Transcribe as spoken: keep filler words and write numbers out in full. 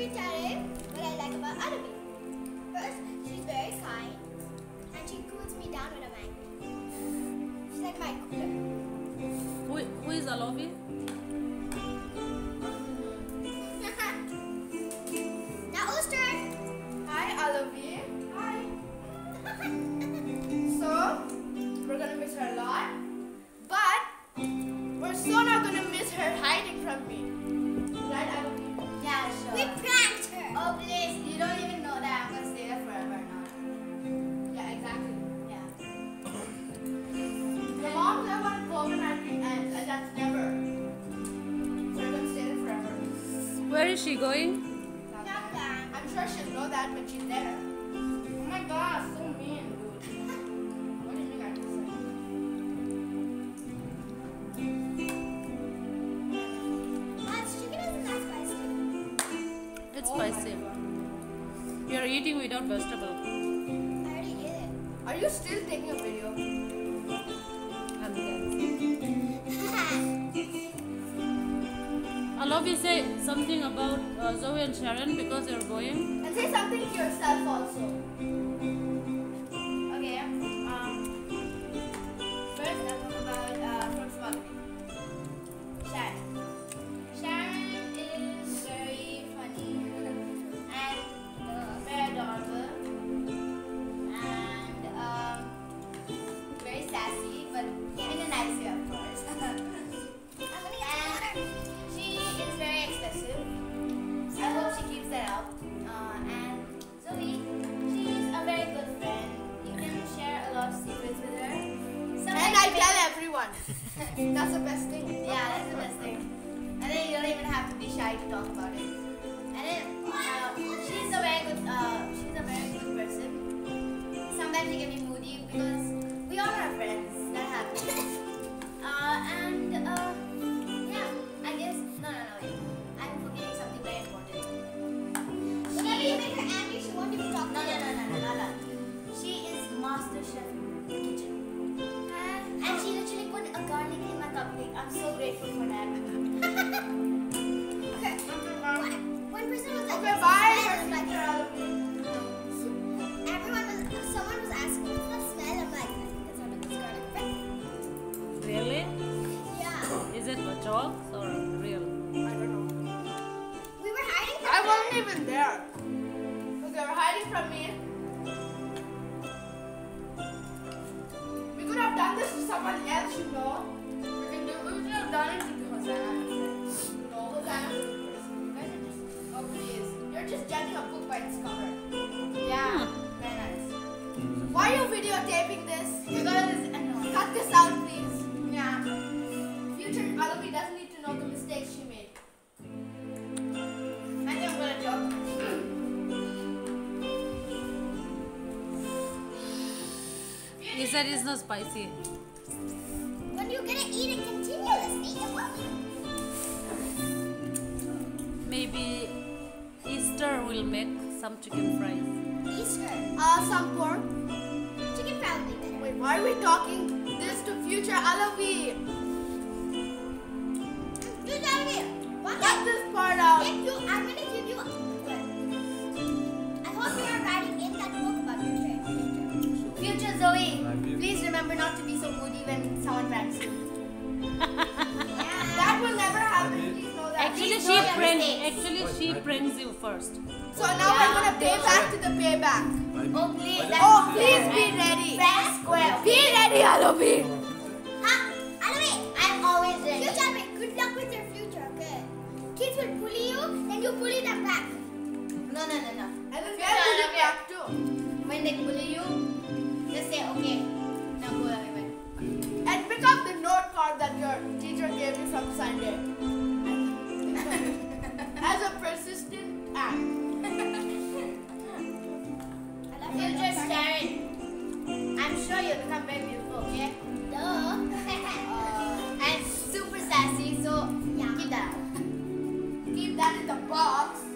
me tell you what I like about Alovi. First, she's very kind and she cools me down when I'm angry. She's like my cooler. Who, who is Alovi? Now who's turn? Hi Alovi. Hi. So, we're gonna miss her a lot, but we're so not gonna miss her hiding from me. Right, Alovi? Yeah, sure. We pranked her. Oh, please, you don't even know that I'm gonna stay there forever now. Yeah, exactly. Yeah. Your mom said when COVID nineteen ends, and that's never. So we're gonna stay there forever. Where is she going? I'm sure she'll know that when she's there. Oh my god, so mean, dude. What do you think I can say? That chicken isn't that spicy. It's Oh my spicy. God. You're eating without vegetable. I already ate it. Are you still taking a video? I'm Alovi, say something about uh, Zoe and Sharon because you're going. And say something to yourself also. Okay, um, first I'll talk about uh, fruits Alovi. Sharon. Sharon is very funny and uh, very adorable and um, very sassy, but in a nice way, of course. I'm gonna get some water. She is very expressive. I hope she keeps that up. Uh, and Zoe, she's a very good friend. You can share a lot of secrets with her. Sometimes And I she tell makes- everyone. That's the best thing. Yeah, that's the best thing. And then you don't even have to be shy to talk about it. And then uh, she's a very good. Uh, she's a very good person. Sometimes she can be moody because we all are friends. That happens. Uh, and uh, yeah, I guess no, no, no. Wait. I'm forgetting something very important. Whenever you make her angry, she won't even talk No, to no, you. no, no, no, no, no. She is master chef in the kitchen. And she literally put a garlic in my cupcake. I'm so grateful for that. Okay. One, one person was like, Okay, "What's bye. the smell?" I'm like, everyone was, someone was asking, what's the smell? I'm like, I think it's one of those garlic bread. Really? Yeah. Is it jokes or real? I don't know. We were hiding from I her. wasn't even there. Because they were hiding from me. We could have done this to someone else, you know. We can do. We could have done it to Hosanna. No, Hosanna. You guys are just. Oh please, you're just judging a book by its cover. Yeah, very nice. Why are you videotaping this? Because it's annoying. Cut this out, please. Yeah. Future Alovi doesn't need to know the mistakes she made. I think I'm gonna talk. He said it's not spicy. When you're gonna eat it continuously, it won't be. Maybe Easter will make some chicken fries. Easter. Uh, some pork. Chicken probably better. Wait, why are we talking this to future Alovi? Do that here. One Cut day, this part out. if you, I'm gonna give you a good. I hope you are writing in that book about your trip. Future Zoe, please remember not to be so moody when someone pranks you. That will never happen. Please know that. Actually, Please she know your pranks. mistakes. Actually, she pranks you first. So now we're gonna pay back to the payback. Oh please, that's Oh, not please fair, be right? ready. Fair and square. Be ready, Alovi. Huh? Alovi, I'm always ready. you tell me. Good luck with your future, okay? Kids will bully you, then you bully them back. No, no, no, no. And then Future we're Alovi, back too. when they bully you, just say okay. Now go away. And pick up the note card that your teacher gave you from Sunday. As a persistent act. I love your Future note card. Sharon, I'm sure you'll become very beautiful, okay? Duh. And super sassy, so Yeah. keep that up. Keep that in the box.